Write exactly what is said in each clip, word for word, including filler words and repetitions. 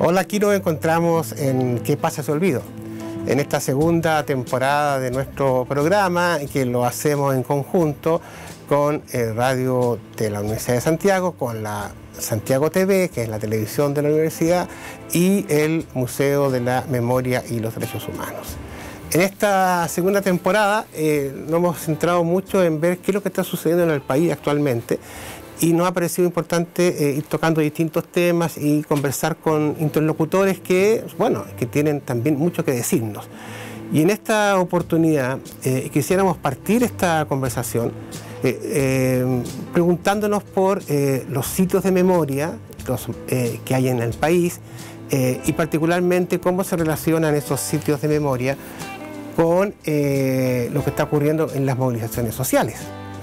Hola, aquí nos encontramos en ¿Qué pasa se olvido? En esta segunda temporada de nuestro programa, que lo hacemos en conjunto con el Radio de la Universidad de Santiago, con la Santiago T V, que es la televisión de la universidad, y el Museo de la Memoria y los Derechos Humanos. En esta segunda temporada eh, nos hemos centrado mucho en ver qué es lo que está sucediendo en el país actualmente, y nos ha parecido importante eh, ir tocando distintos temas y conversar con interlocutores que, bueno, que tienen también mucho que decirnos. Y en esta oportunidad eh, quisiéramos partir esta conversación eh, eh, preguntándonos por eh, los sitios de memoria los, eh, que hay en el país eh, y particularmente cómo se relacionan esos sitios de memoria con eh, lo que está ocurriendo en las movilizaciones sociales.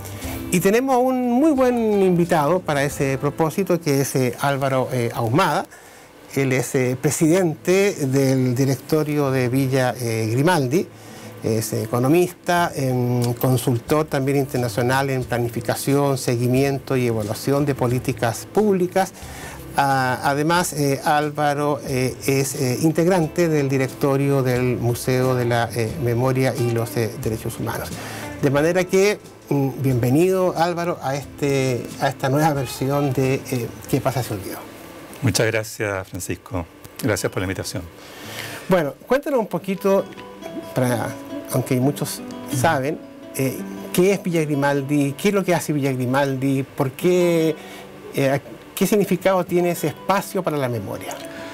Y tenemos a un muy buen invitado para ese propósito, que es eh, Álvaro eh, Ahumada. Él es eh, presidente del directorio de Villa eh, Grimaldi, es economista, eh, consultor también internacional en planificación, seguimiento y evaluación de políticas públicas. Ah, además, eh, Álvaro eh, es eh, integrante del directorio del Museo de la eh, Memoria y los eh, Derechos Humanos. De manera que, mm, bienvenido Álvaro a, este, a esta nueva versión de eh, ¿Qué pasa se olvidó? Muchas gracias, Francisco. Gracias por la invitación. Bueno, cuéntanos un poquito, para, aunque muchos saben, eh, qué es Villa Grimaldi, qué es lo que hace Villa Grimaldi, por qué, eh, qué significado tiene ese espacio para la memoria.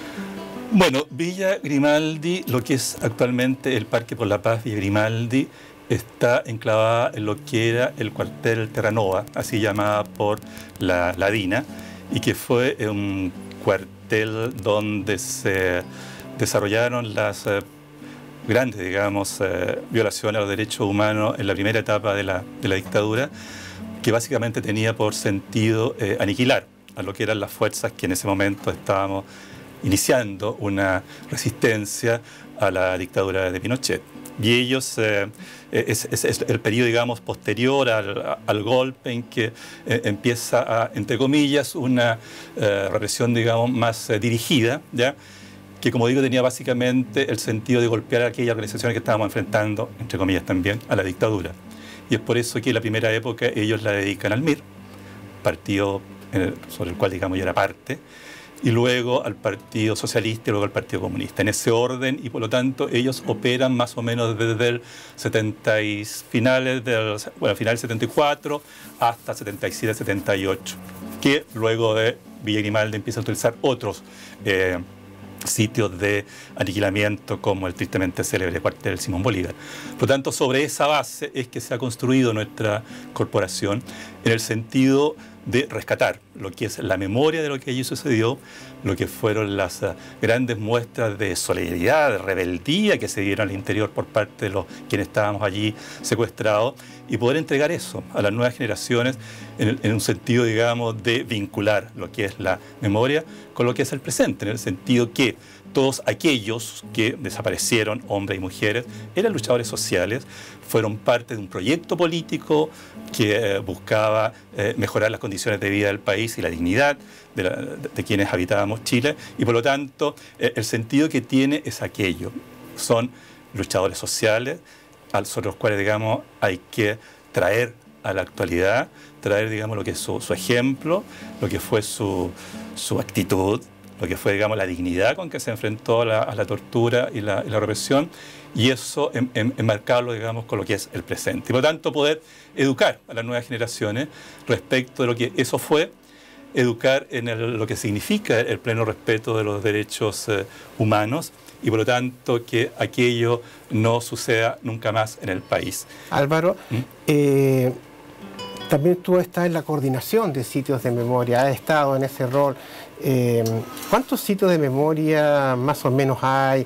Bueno, Villa Grimaldi, lo que es actualmente el Parque por la Paz Villa Grimaldi, está enclavada en lo que era el cuartel Terranova, así llamada por la, la DINA, y que fue un cuartel donde se desarrollaron las eh, grandes, digamos, eh, violaciones a los derechos humanos en la primera etapa de la, de la dictadura, que básicamente tenía por sentido eh, aniquilar a lo que eran las fuerzas que en ese momento estábamos iniciando una resistencia a la dictadura de Pinochet. Y ellos, eh, es, es, es el periodo, digamos, posterior al, al golpe en que eh, empieza, a, entre comillas, una eh, represión, digamos, más eh, dirigida, ¿ya? Que, como digo, tenía básicamente el sentido de golpear a aquellas organizaciones que estábamos enfrentando, entre comillas también, a la dictadura. Y es por eso que en la primera época ellos la dedican al M I R, partido eh, sobre el cual, digamos, yo era parte, y luego al Partido Socialista y luego al Partido Comunista, en ese orden, y por lo tanto ellos operan más o menos desde el setenta y finales del, bueno, final del setenta y cuatro hasta setenta y siete, setenta y ocho, que luego de Villa Grimaldi empieza a utilizar otros eh, sitios de aniquilamiento como el tristemente célebre cuartel Simón Bolívar. Por lo tanto, sobre esa base es que se ha construido nuestra corporación, en el sentido de rescatar lo que es la memoria de lo que allí sucedió, lo que fueron las uh, grandes muestras de solidaridad, de rebeldía que se dieron al interior por parte de los quienes estábamos allí secuestrados, y poder entregar eso a las nuevas generaciones en, en un sentido, digamos, de vincular lo que es la memoria con lo que es el presente, en el sentido que todos aquellos que desaparecieron, hombres y mujeres, eran luchadores sociales, fueron parte de un proyecto político que eh, buscaba eh, mejorar las condiciones de vida del país y la dignidad de, la, de, de quienes habitábamos Chile, y por lo tanto eh, el sentido que tiene es aquello. Son luchadores sociales sobre los cuales, digamos, hay que traer a la actualidad, traer, digamos, lo que es su, su ejemplo, lo que fue su, su actitud, lo que fue, digamos, la dignidad con que se enfrentó a la, a la tortura y la, y la represión, y eso en, en, enmarcarlo, digamos, con lo que es el presente. Y por lo tanto, poder educar a las nuevas generaciones respecto de lo que eso fue, educar en el, lo que significa el pleno respeto de los derechos eh, humanos, y por lo tanto que aquello no suceda nunca más en el país. Álvaro, ¿Mm? eh, también tú estás en la coordinación de sitios de memoria, has estado en ese rol. Eh, ¿Cuántos sitios de memoria más o menos hay?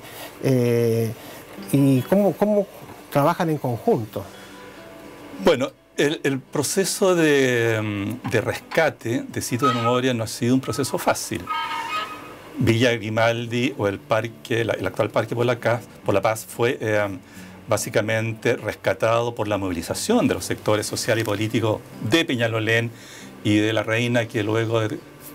Eh, ¿Y cómo, cómo trabajan en conjunto? Bueno, el, el proceso de, de rescate de sitios de memoria no ha sido un proceso fácil. Villa Grimaldi o el parque, la, el actual Parque por la, por la Paz fue eh, básicamente rescatado por la movilización de los sectores sociales y políticos de Peñalolén y de La Reina, que luego de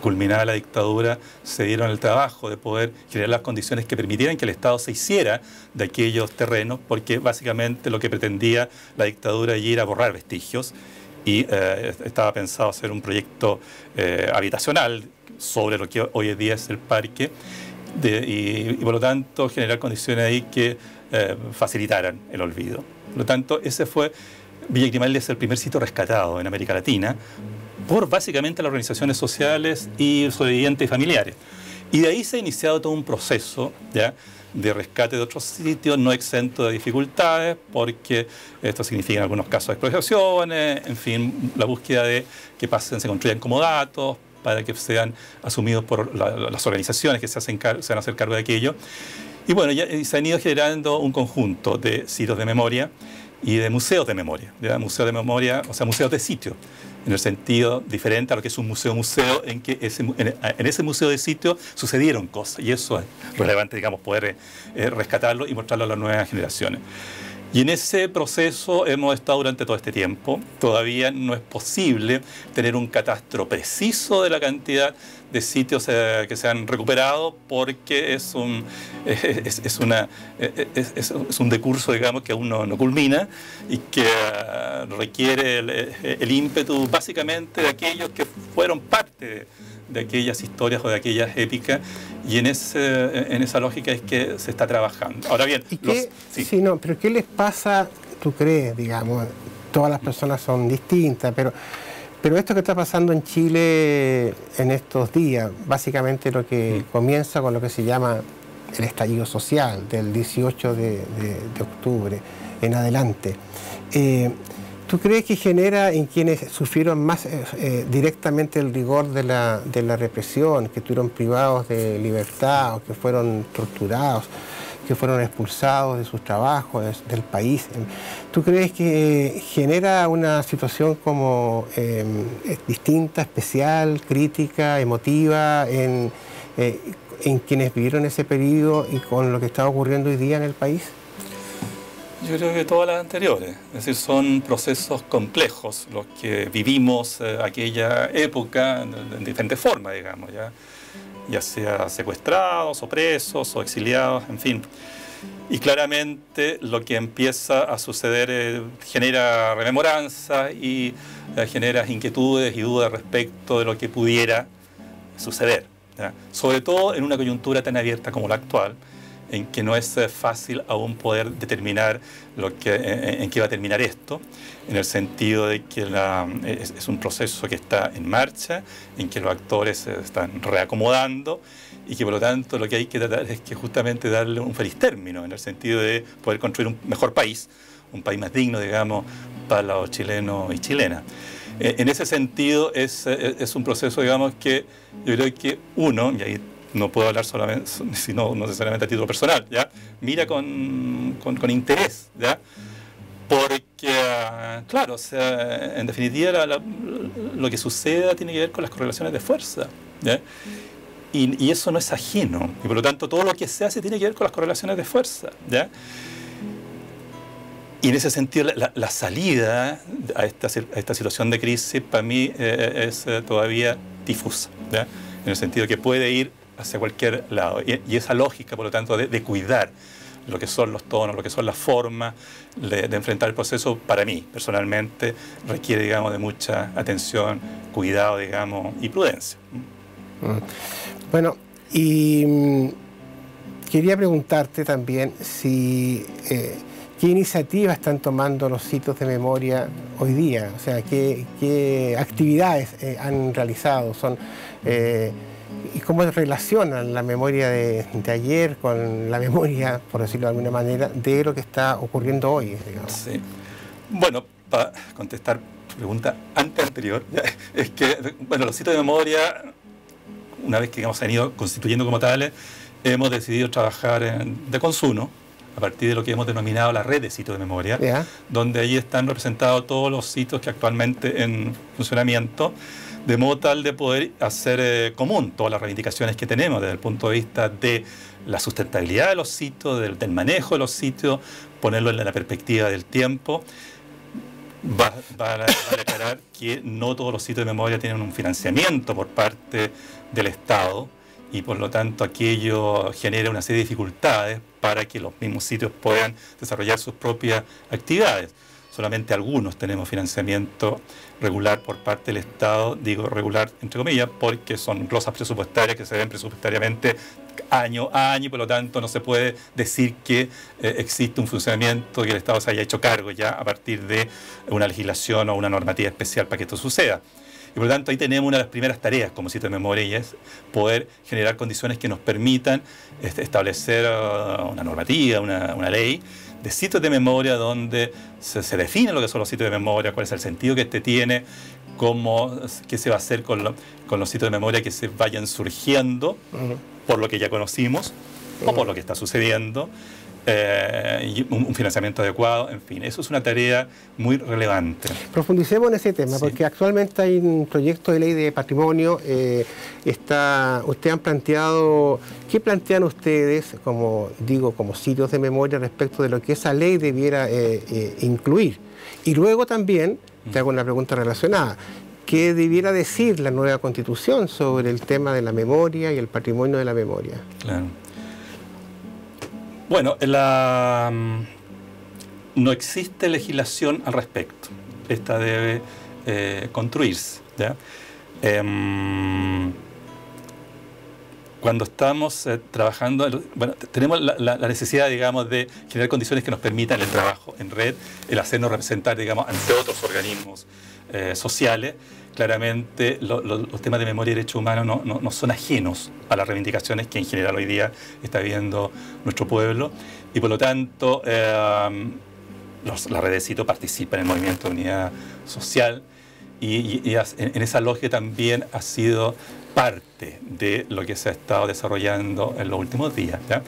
culminada la dictadura, se dieron el trabajo de poder generar las condiciones que permitieran que el Estado se hiciera de aquellos terrenos, porque básicamente lo que pretendía la dictadura allí era borrar vestigios, y eh, estaba pensado hacer un proyecto eh, habitacional sobre lo que hoy en día es el parque, de, y, y por lo tanto generar condiciones ahí que eh, facilitaran el olvido. Por lo tanto, ese fue, Villa Grimaldi es el primer sitio rescatado en América Latina por básicamente las organizaciones sociales y sobrevivientes y familiares. Y de ahí se ha iniciado todo un proceso, ¿ya?, de rescate de otros sitios, no exento de dificultades, porque esto significa en algunos casos expropiaciones, en fin, la búsqueda de que pasen, se construyan como datos para que sean asumidos por la, las organizaciones que se, hacen se van a hacer cargo de aquello. Y bueno, ya se han ido generando un conjunto de sitios de memoria y de museos de memoria, ¿ya? Museos de memoria, o sea, museos de sitio, en el sentido diferente a lo que es un museo-museo, en que ese, en, en ese museo de sitio sucedieron cosas, y eso es relevante, digamos, poder eh, rescatarlo y mostrarlo a las nuevas generaciones. Y en ese proceso hemos estado durante todo este tiempo. Todavía no es posible tener un catastro preciso de la cantidad de sitios eh, que se han recuperado, porque es un, es, es una, es, es un decurso, digamos, que aún no, no culmina, y que uh, requiere el, el ímpetu básicamente de aquellos que fueron parte de, de aquellas historias o de aquellas épicas, y en, ese, en esa lógica es que se está trabajando. Ahora bien, ¿Y qué, los, sí. Sí, no, pero ¿qué les pasa, tú crees, digamos? Todas las personas son distintas, pero, pero esto que está pasando en Chile en estos días, básicamente lo que mm. comienza con lo que se llama el estallido social, del dieciocho de, de, de octubre en adelante, eh, ¿tú crees que genera en quienes sufrieron más eh, directamente el rigor de la, de la represión, que estuvieron privados de libertad, o que fueron torturados, que fueron expulsados de sus trabajos, de, del país? ¿Tú crees que genera una situación como eh, distinta, especial, crítica, emotiva en, eh, en quienes vivieron ese periodo y con lo que está ocurriendo hoy día en el país? Yo creo que todas las anteriores, es decir, son procesos complejos los que vivimos eh, aquella época en, en diferentes formas, digamos, ya, ya sea secuestrados o presos o exiliados, en fin. Y claramente lo que empieza a suceder eh, genera rememoranza y eh, genera inquietudes y dudas respecto de lo que pudiera suceder, ¿ya? Sobre todo en una coyuntura tan abierta como la actual, en que no es fácil aún poder determinar lo que, en, en qué va a terminar esto, en el sentido de que la, es, es un proceso que está en marcha, en que los actores se están reacomodando, y que por lo tanto lo que hay que tratar es que justamente darle un feliz término, en el sentido de poder construir un mejor país, un país más digno, digamos, para los chilenos y chilenas. En ese sentido es, es un proceso, digamos, que yo creo que uno, y ahí no puedo hablar solamente, sino no necesariamente a título personal, ¿ya?, mira con, con, con interés, ¿ya?, porque, claro, o sea, en definitiva la, la, lo que suceda tiene que ver con las correlaciones de fuerza, ¿ya?, y, y eso no es ajeno, y por lo tanto todo lo que se hace tiene que ver con las correlaciones de fuerza, ¿ya?, y en ese sentido la, la, la salida a esta, a esta situación de crisis para mí eh, es eh, todavía difusa, ¿ya?, en el sentido que puede ir hacia cualquier lado. Y, y esa lógica, por lo tanto, de, de cuidar lo que son los tonos, lo que son las formas de, de enfrentar el proceso, para mí, personalmente, requiere, digamos, de mucha atención, cuidado, digamos, y prudencia. Bueno, y mmm, quería preguntarte también si eh, qué iniciativas están tomando los sitios de memoria hoy día, o sea, qué, qué actividades eh, han realizado, son eh, y cómo relacionan la memoria de, de ayer con la memoria, por decirlo de alguna manera, de lo que está ocurriendo hoy, digamos. Sí. Bueno, para contestar tu pregunta ante anterior, ya, es que, bueno, los sitios de memoria, una vez que digamos, se han ido constituyendo como tales, hemos decidido trabajar en, de consumo, a partir de lo que hemos denominado la red de sitios de memoria, yeah. donde allí están representados todos los sitios que actualmente en funcionamiento, de modo tal de poder hacer eh, común todas las reivindicaciones que tenemos desde el punto de vista de la sustentabilidad de los sitios, del, del manejo de los sitios, ponerlo en la perspectiva del tiempo, Va, va, a, va a declarar que no todos los sitios de memoria tienen un financiamiento por parte del Estado y por lo tanto aquello genera una serie de dificultades para que los mismos sitios puedan desarrollar sus propias actividades. Solamente algunos tenemos financiamiento regular por parte del Estado, digo regular entre comillas, porque son glosas presupuestarias que se ven presupuestariamente año a año y por lo tanto no se puede decir que eh, existe un funcionamiento que el Estado se haya hecho cargo ya a partir de una legislación o una normativa especial para que esto suceda. Y por lo tanto ahí tenemos una de las primeras tareas como sitio de memoria y es poder generar condiciones que nos permitan este, establecer uh, una normativa, una, una ley de sitios de memoria donde se, se define lo que son los sitios de memoria, cuál es el sentido que este tiene, cómo, qué se va a hacer con, lo, con los sitios de memoria que se vayan surgiendo uh-huh. por lo que ya conocimos uh-huh. o por lo que está sucediendo, eh, y un, un financiamiento adecuado, en fin, eso es una tarea muy relevante. Profundicemos en ese tema, sí. porque actualmente hay un proyecto de ley de patrimonio, eh, está, ustedes han planteado, ¿qué plantean ustedes, como digo, como sitios de memoria respecto de lo que esa ley debiera eh, eh, incluir? Y luego también, te hago una pregunta relacionada, ¿qué debiera decir la nueva Constitución sobre el tema de la memoria y el patrimonio de la memoria? Claro. Bueno, la, no existe legislación al respecto. Esta debe eh, construirse, ¿ya? Eh, cuando estamos eh, trabajando, bueno, tenemos la, la, la necesidad, digamos, de generar condiciones que nos permitan el trabajo en red, el hacernos representar, digamos, ante otros organismos eh, sociales. Claramente lo, lo, los temas de memoria y derechos humanos no, no, no son ajenos a las reivindicaciones que en general hoy día está viviendo nuestro pueblo y por lo tanto eh, los, la red de sitio participa en el movimiento de unidad social y, y, y en, en esa lógica también ha sido parte de lo que se ha estado desarrollando en los últimos días, ¿ya?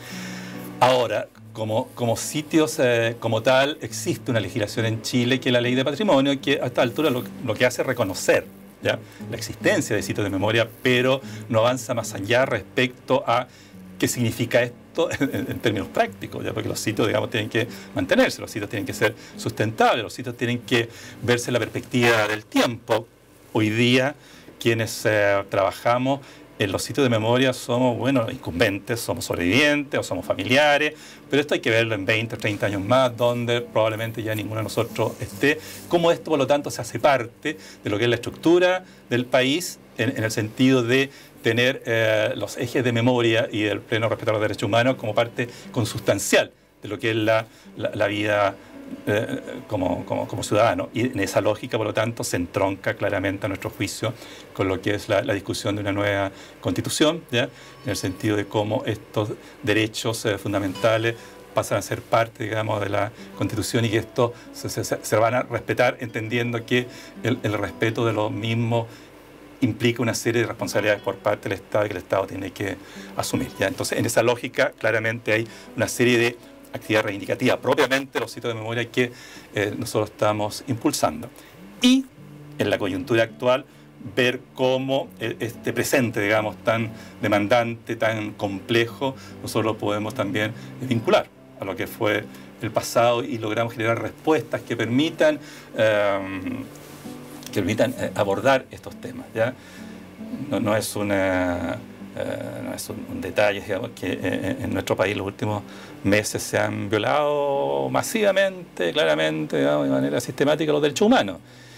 Ahora, Como, como sitios eh, como tal, existe una legislación en Chile que es la Ley de Patrimonio, que a esta altura lo, lo que hace es reconocer, ¿ya?, la existencia de sitios de memoria, pero no avanza más allá respecto a qué significa esto en, en términos prácticos, ¿ya?, porque los sitios, digamos, tienen que mantenerse, los sitios tienen que ser sustentables, los sitios tienen que verse en la perspectiva del tiempo. Hoy día, quienes eh, trabajamos en los sitios de memoria somos, bueno, incumbentes, somos sobrevivientes o somos familiares, pero esto hay que verlo en veinte, treinta años más, donde probablemente ya ninguno de nosotros esté. Como esto, por lo tanto, se hace parte de lo que es la estructura del país, en, en el sentido de tener eh, los ejes de memoria y del pleno respeto a los derechos humanos como parte consustancial de lo que es la, la, la vida Eh, como, como, como ciudadano. Y en esa lógica, por lo tanto, se entronca claramente a nuestro juicio con lo que es la, la discusión de una nueva constitución, ¿ya?, en el sentido de cómo estos derechos eh, fundamentales pasan a ser parte, digamos, de la constitución y que estos se, se, se van a respetar, entendiendo que el, el respeto de los mismos implica una serie de responsabilidades por parte del Estado y que el Estado tiene que asumir, ¿ya? Entonces, en esa lógica, claramente hay una serie de actividad reivindicativa, propiamente los sitios de memoria que eh, nosotros estamos impulsando. Y en la coyuntura actual, ver cómo eh, este presente, digamos, tan demandante, tan complejo, nosotros lo podemos también vincular a lo que fue el pasado y logramos generar respuestas que permitan, eh, que permitan eh, abordar estos temas, ¿ya? No, no es una... Uh, no es un, un detalle, digamos, que eh, en nuestro país los últimos meses se han violado masivamente, claramente, digamos, de manera sistemática los derechos humanos.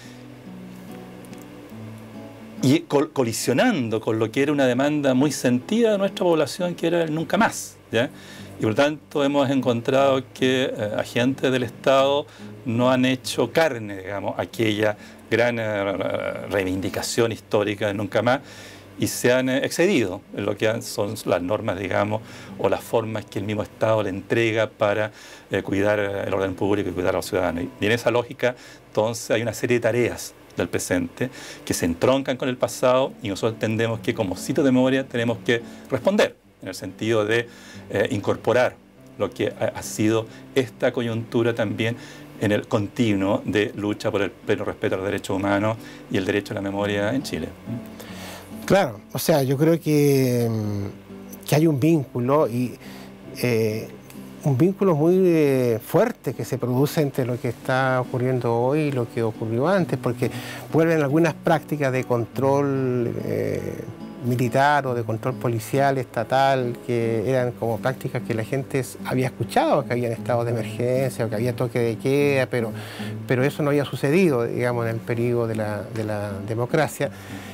Y col colisionando con lo que era una demanda muy sentida de nuestra población, que era el nunca más, ¿ya? Y por lo tanto hemos encontrado que eh, agentes del Estado no han hecho carne, digamos, aquella gran eh, reivindicación histórica de nunca más, y se han excedido en lo que son las normas, digamos, o las formas que el mismo Estado le entrega para eh, cuidar el orden público y cuidar a los ciudadanos. Y en esa lógica, entonces, hay una serie de tareas del presente que se entroncan con el pasado y nosotros entendemos que como sitio de memoria tenemos que responder en el sentido de eh, incorporar lo que ha, ha sido esta coyuntura también en el continuo de lucha por el pleno respeto a los derechos humanos y el derecho a la memoria en Chile. Claro, o sea, yo creo que, que hay un vínculo y eh, un vínculo muy eh, fuerte que se produce entre lo que está ocurriendo hoy y lo que ocurrió antes, porque vuelven algunas prácticas de control eh, militar o de control policial, estatal, que eran como prácticas que la gente había escuchado, que había estados de emergencia o que había toque de queda, pero, pero eso no había sucedido, digamos, en el periodo de la, de la democracia.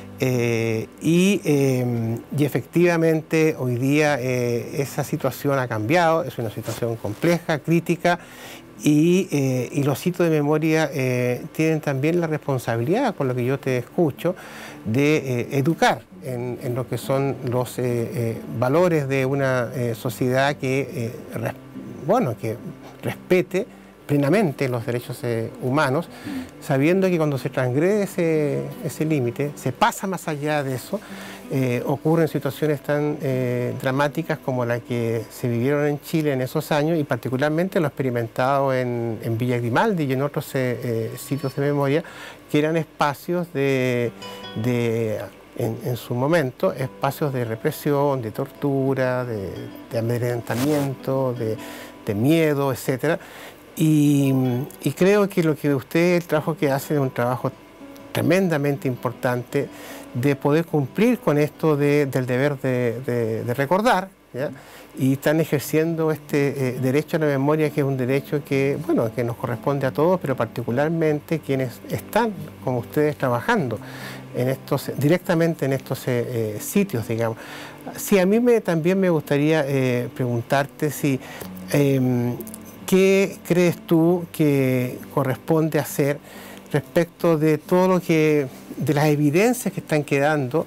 Eh, y, eh, y efectivamente hoy día eh, esa situación ha cambiado, es una situación compleja, crítica, y, eh, y los sitios de memoria eh, tienen también la responsabilidad, por lo que yo te escucho, de eh, educar en, en lo que son los eh, eh, valores de una eh, sociedad que, eh, res, bueno, que respete plenamente los derechos eh, humanos, sabiendo que cuando se transgrede ese, ese límite, se pasa más allá de eso, eh, ocurren situaciones tan eh, dramáticas como la que se vivieron en Chile en esos años, y particularmente lo experimentado en, en Villa Grimaldi y en otros eh, eh, sitios de memoria, que eran espacios de, de en, en su momento, espacios de represión, de tortura, de, de amedrentamiento, de, de miedo, etcétera. Y, y creo que lo que usted, el trabajo que hace, es un trabajo tremendamente importante de poder cumplir con esto de, del deber de, de, de recordar, ¿ya? Y están ejerciendo este eh, derecho a la memoria, que es un derecho que, bueno, que nos corresponde a todos, pero particularmente quienes están, como ustedes, trabajando en estos, directamente en estos eh, sitios, digamos. Sí, a mí me, también me gustaría eh, preguntarte si... Eh, ¿qué crees tú que corresponde hacer respecto de todo lo que, de las evidencias que están quedando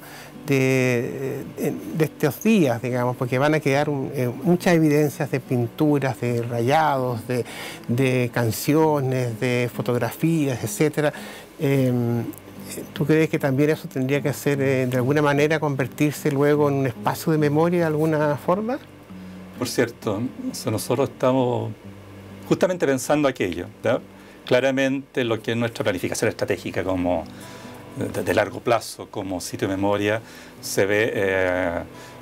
de, de estos días, digamos, porque van a quedar un, eh, muchas evidencias de pinturas, de rayados, de, de canciones, de fotografías, etcétera? Eh, ¿Tú crees que también eso tendría que hacer, eh, de alguna manera, convertirse luego en un espacio de memoria de alguna forma? Por cierto, nosotros estamos justamente pensando aquello, ¿ya? Claramente lo que es nuestra planificación estratégica como de, de largo plazo, como sitio de memoria, se ve eh,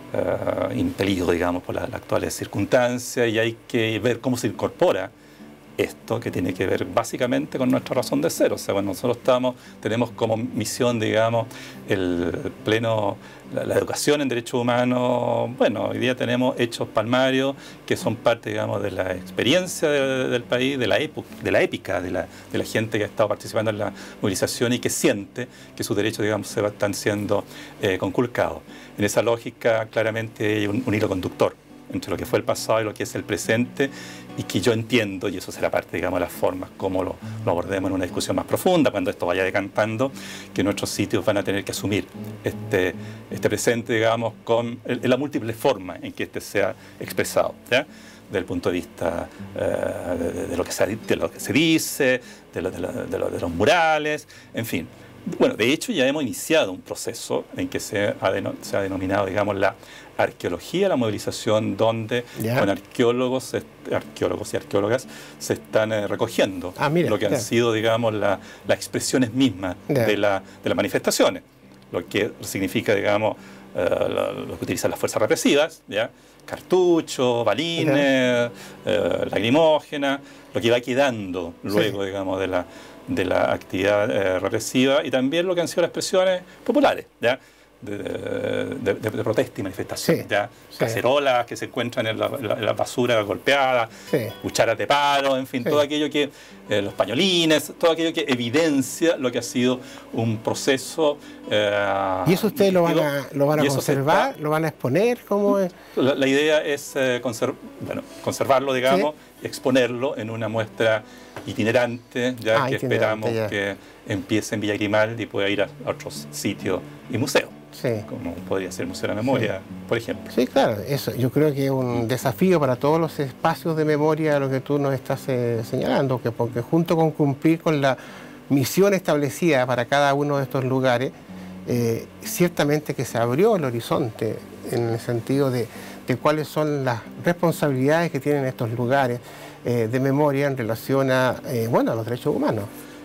eh, impelido, digamos, por las, las actuales circunstancias, y hay que ver cómo se incorpora esto, que tiene que ver básicamente con nuestra razón de ser. O sea, bueno, nosotros estamos, tenemos como misión, digamos, el pleno, la, la educación en derechos humanos. Bueno, hoy día tenemos hechos palmarios que son parte, digamos, de la experiencia de, del país, de la, época, de la épica, de la, de la gente que ha estado participando en la movilización y que siente que sus derechos, digamos, se están siendo eh, conculcados. En esa lógica, claramente hay un, un hilo conductor entre lo que fue el pasado y lo que es el presente, y que yo entiendo, y eso será parte, digamos, de las formas como lo, lo abordemos en una discusión más profunda, cuando esto vaya decantando, que nuestros sitios van a tener que asumir este, este presente, digamos, con el, en la múltiple forma en que este sea expresado, ¿ya? Desde el punto de vista eh, de, de, lo que se, de lo que se dice, de, lo, de, lo, de, lo, de los murales, en fin. Bueno, de hecho ya hemos iniciado un proceso en que se ha, se ha denominado, digamos, la arqueología de la movilización, donde yeah. con arqueólogos, arqueólogos y arqueólogas se están eh, recogiendo ah, mira, lo que yeah. han sido, digamos, la, las expresiones mismas yeah. de, la, de las manifestaciones, lo que significa, digamos, eh, lo, lo que utilizan las fuerzas represivas, ¿ya? Cartuchos, balines, yeah. eh, lacrimógenas, lo que va quedando luego, sí. digamos, de la de la actividad eh, represiva, y también lo que han sido las expresiones populares, ¿ya? De, de, de, de protesta y manifestación, sí, ¿ya? Sí. Cacerolas que se encuentran en la, la, la basura golpeada, sí. cucharas de palo, en fin, sí. todo aquello que, eh, los pañolines, todo aquello que evidencia lo que ha sido un proceso. Eh, ¿Y eso ustedes lo van a, lo van a conservar? Está, ¿lo van a exponer? ¿Cómo es? La, la idea es eh, conserv, bueno, conservarlo, digamos, sí. y exponerlo en una muestra itinerante, ya ah, que itinerante, esperamos ya. que empiece en Villa Grimaldi y pueda ir a otros sitios y museos. Sí. Como podría ser el Museo de la Memoria, sí. por ejemplo. Sí, claro, eso yo creo que es un desafío para todos los espacios de memoria, lo que tú nos estás eh, señalando, que porque junto con cumplir con la misión establecida para cada uno de estos lugares, eh, ciertamente que se abrió el horizonte en el sentido de, de cuáles son las responsabilidades que tienen estos lugares eh, de memoria en relación a, eh, bueno, a los derechos humanos.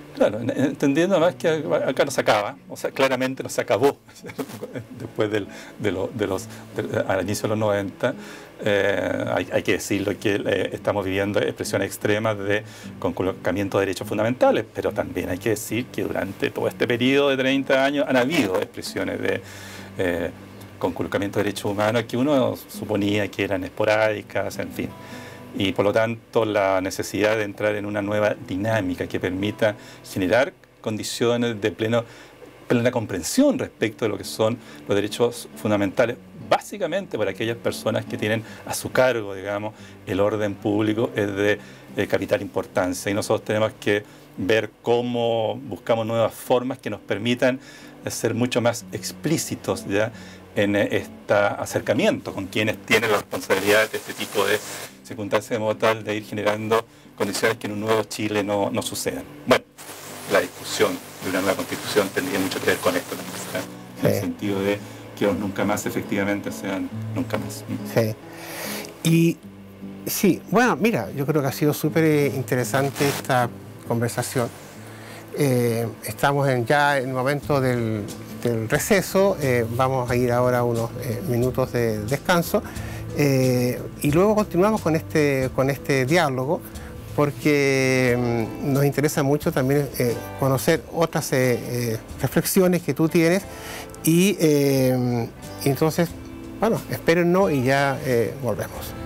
Claro, entendiendo además que acá no se acaba, o sea, claramente no se acabó después del, de, lo, de los, de, al inicio de los noventa. Eh, hay, hay que decirlo que eh, estamos viviendo expresiones extremas de conculcamiento de derechos fundamentales, pero también hay que decir que durante todo este periodo de treinta años han habido expresiones de eh, conculcamiento de derechos humanos que uno suponía que eran esporádicas, en fin. Y por lo tanto la necesidad de entrar en una nueva dinámica que permita generar condiciones de pleno, plena comprensión respecto de lo que son los derechos fundamentales, básicamente para aquellas personas que tienen a su cargo, digamos, el orden público es de, de capital importancia. Y nosotros tenemos que ver cómo buscamos nuevas formas que nos permitan ser mucho más explícitos ya en este acercamiento con quienes tienen la responsabilidad de este tipo de circunstancias, de modo tal de ir generando condiciones que en un nuevo Chile no, no sucedan. Bueno, la discusión de una nueva constitución tendría mucho que ver con esto también, ¿sí? En sí. el sentido de que los nunca más efectivamente sean nunca más. Sí. Y sí, bueno, mira, yo creo que ha sido súper interesante esta conversación. Eh, estamos en, ya en el momento del, del receso, eh, vamos a ir ahora a unos eh, minutos de descanso eh, y luego continuamos con este, con este diálogo, porque eh, nos interesa mucho también eh, conocer otras eh, eh, reflexiones que tú tienes y eh, entonces, bueno, espérennos y ya eh, volvemos.